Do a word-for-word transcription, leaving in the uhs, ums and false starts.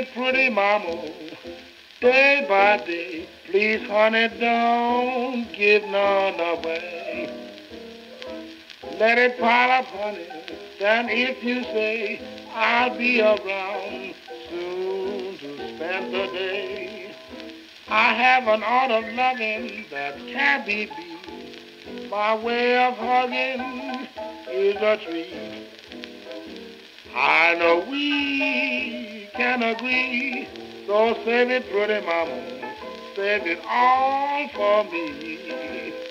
it, pretty mama, day by day. Please, honey, don't give none away. Let it pile up, honey, then if you say, I'll be around soon to spend the day. I have an art of loving that can't be beat. My way of hugging is a treat. I know we can agree, so save it, pretty mama, save it all for me.